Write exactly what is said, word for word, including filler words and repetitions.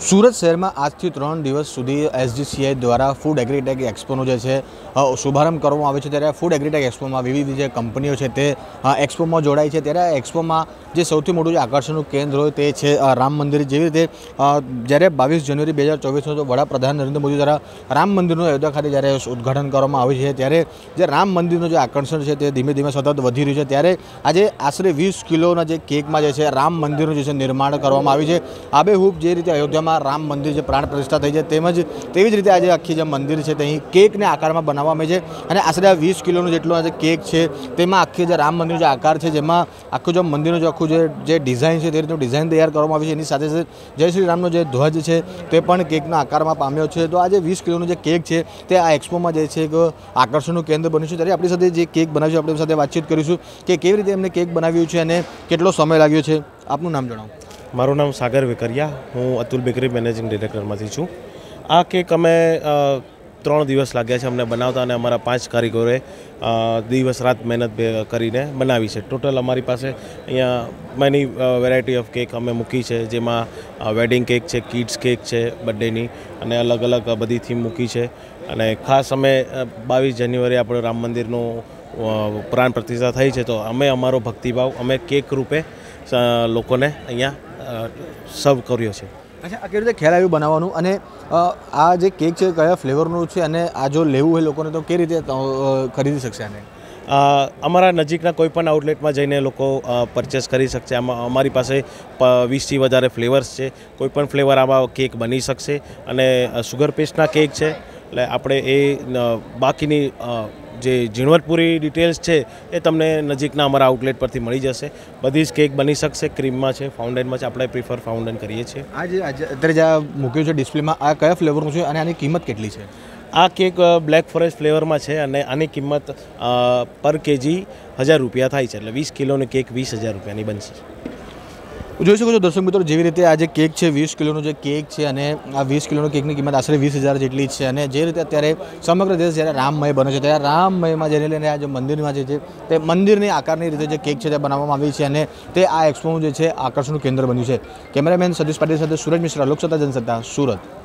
સુરત શહેરમાં આજથી ત્રણ દિવસ સુધી એસજીસીઆઈ દ્વારા ફૂડ એગ્રીટેક એક્સપોનો જે છે શુભારંભ કરવામાં આવે છે। ત્યારે ફૂડ એગ્રીટેક એક્સપોમાં વિવિધ જે કંપનીઓ છે તે એક્સપોમાં જોડાઈ છે। ત્યારે આ એક્સપોમાં જે સૌથી મોટું જે આકર્ષણનું કેન્દ્ર હોય તે છે રામ મંદિર। જેવી રીતે જ્યારે બાવીસ જાન્યુઆરી બે હજાર ચોવીસનો વડાપ્રધાન નરેન્દ્ર મોદી દ્વારા રામ મંદિરનું અયોધ્યા ખાતે જ્યારે ઉદ્ઘાટન કરવામાં આવ્યું છે, ત્યારે જે રામ મંદિરનું જે આકર્ષણ છે તે ધીમે ધીમે સતત વધી રહ્યું છે। ત્યારે આજે આશરે વીસ કિલોના જે કેકમાં જે છે રામ મંદિરનું જે છે નિર્માણ કરવામાં આવ્યું છે। આબેહૂબ જે રીતે અયોધ્યામાં રામ મંદિર જે પ્રાણ પ્રતિષ્ઠા થઈ છે તેમજ તેવી જ રીતે આજે આખી જે મંદિર છે તે અહીં કેકને આકારમાં બનાવવામાં આવે છે અને આશરે આ વીસ કિલોનું જેટલું આજે કેક છે તેમાં આખી જે રામ મંદિરનો જે આકાર છે, જેમાં આખું જે મંદિરનું જે આખું જે જે ડિઝાઇન છે તે રીતનું ડિઝાઇન તૈયાર કરવામાં આવી છે। એની સાથે સાથે જય શ્રી રામનો જે ધ્વજ છે તે પણ કેકના આકારમાં પામ્યો છે। તો આ જે વીસ કિલોનું જે કેક છે તે આ એક્સપોમાં જે છે એક આકર્ષણનું કેન્દ્ર બન્યું છે। ત્યારે આપણી સાથે જે કેક બનાવ્યું છે આપણી સાથે વાતચીત કરીશું કે કેવી રીતે એમને કેક બનાવ્યું છે અને કેટલો સમય લાગ્યો છે। આપનું નામ જણાવો। મારું નામ સાગર વેકરિયા, હું અતુલ બેકરી મેનેજિંગ ડિરેક્ટરમાંથી છું। આ કેક અમે ત્રણ દિવસ લાગ્યા છે અમને બનાવતા અને અમારા પાંચ કારીગરોએ દિવસ રાત મહેનત કરીને બનાવી છે। ટોટલ અમારી પાસે અહીંયા મેની વેરાયટી ઓફ કેક અમે મૂકી છે, જેમાં વેડિંગ કેક છે, કિડ્સ કેક છે બર્થડેની, અને અલગ અલગ બધી થીમ મૂકી છે। અને ખાસ અમે બાવીસ જાન્યુઆરી આપણે રામ મંદિરનું પ્રાણ પ્રતિષ્ઠા થઈ છે, તો અમે અમારો ભક્તિભાવ અમે કેક રૂપે લોકોને અહીંયા સર્વ કર્યો છે। અચ્છા, આ કેવી રીતે ખ્યાલ આવ્યું બનાવવાનું અને આ જે કેક છે કયા ફ્લેવરનું છે અને આ જો લેવું હોય લોકોને તો કેવી રીતે ખરીદી શકશે આને? અમારા નજીકના કોઈપણ આઉટલેટમાં જઈને લોકો પરચેસ કરી શકશે। આમાં અમારી પાસે વીસથી વધારે ફ્લેવર્સ છે, કોઈપણ ફ્લેવર આમાં કેક બની શકશે। અને સુગર પેસ્ટના કેક છે, એટલે આપણે એ બાકીની જે ઝીણવટપૂરી ડિટેલ્સ છે એ તમને નજીકના અમારા આઉટલેટ પરથી મળી જશે। બધી જ કેક બની શકશે, ક્રીમમાં છે, ફાઉન્ટેનમાં છે, આપણે પ્રિફર ફાઉન્ટેન કરીએ છીએ। આ જે અત્યારે જે મૂક્યું છે ડિસ્પ્લેમાં, આ કયા ફ્લેવરનું છે અને આની કિંમત કેટલી છે? આ કેક બ્લેક ફોરેસ્ટ ફ્લેવરમાં છે અને આની કિંમત પર કેજી હજાર રૂપિયા થાય છે, એટલે વીસ કિલોની કેક વીસ હજાર રૂપિયાની બનશે। જોઈ શકો છો દર્શક મિત્રો, જેવી રીતે આ જે કેક છે વીસ કિલોનો જે કેક છે અને આ વીસ કિલોનો કેકની કિંમત આશરે વીસ હજાર જેટલી છે। અને જે રીતે અત્યારે સમગ્ર દેશ જ્યારે રામમય બને છે ત્યારે રામમયમાં જેને લઈને આ જે મંદિરમાં જે છે તે મંદિરની આકારની રીતે જે કેક છે તે બનાવવામાં આવી છે અને તે આ એક્સપોનું જે છે આકર્ષણનું કેન્દ્ર બન્યું છે। કેમેરામેન સતીશ પાટીલ સાથે સુરજ મિશ્રા, લોકસત્તા જનસત્તા, સુરત।